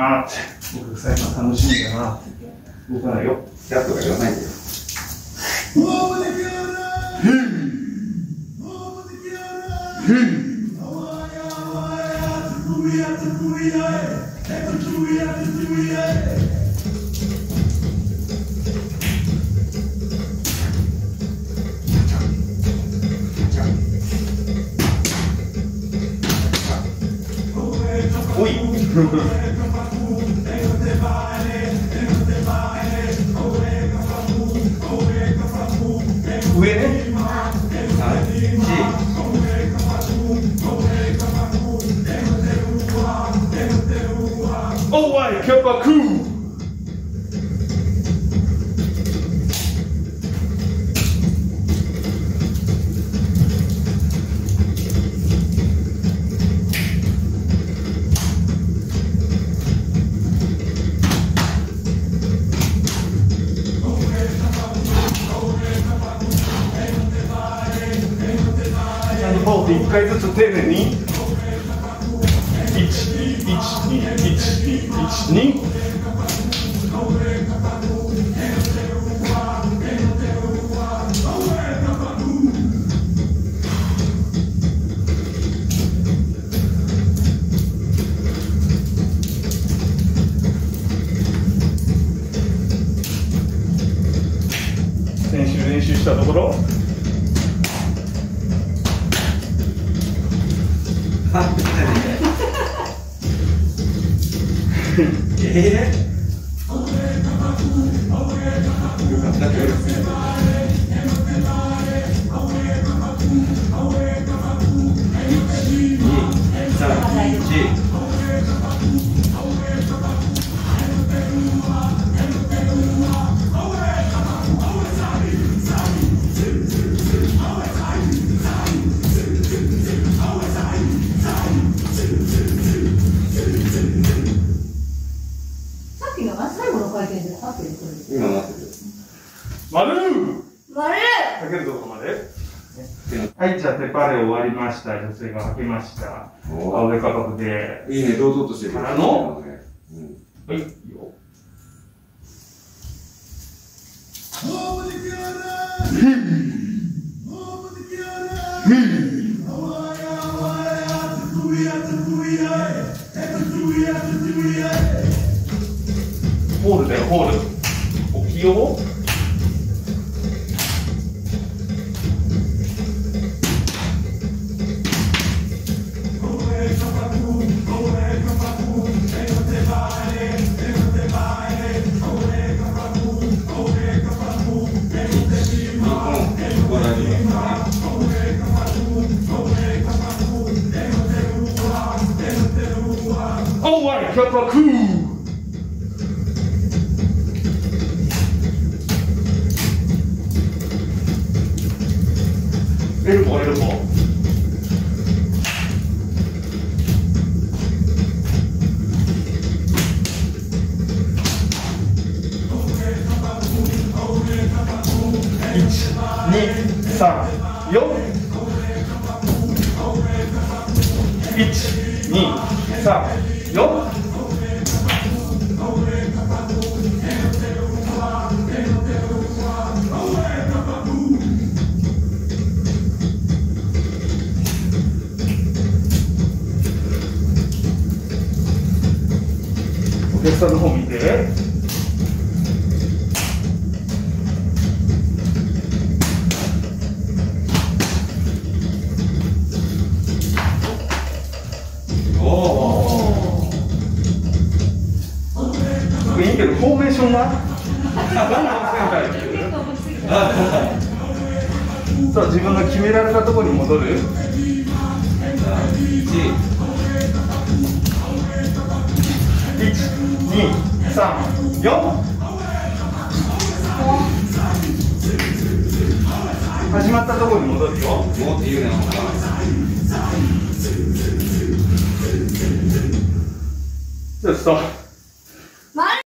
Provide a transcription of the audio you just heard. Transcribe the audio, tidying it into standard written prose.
あーって僕最後楽しみだなって動かないよ。 キャットが言わないんだよ。 おい上ね。おい、キャパクー。1回ずつ丁寧に1212112練習したところ今なってる。 丸丸かけるところまで。はい、じゃあ、テパレ終わりました。女性がはけました。青上価格で。 いいね、堂々としてる。 からの、はい、いいよ。ホールだよ、ホール。起きよう。おわい、キャパクー。エルボー、エルボー。1、2、3、4。1、2、3、4。お客さんの方見て。いいけど、フォーメーションがさあ、自分が決められたところに戻る。1、2、3、4。始まったところに戻るよ。 もって言うね。 じゃあ、スタート。